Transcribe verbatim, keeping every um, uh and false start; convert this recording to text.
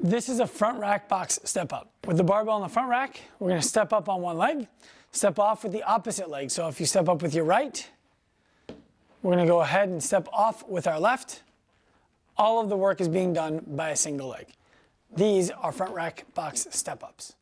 This is a front rack box step up. With the barbell on the front rack, we're gonna step up on one leg, step off with the opposite leg. So if you step up with your right, we're gonna go ahead and step off with our left. All of the work is being done by a single leg. These are front rack box step ups.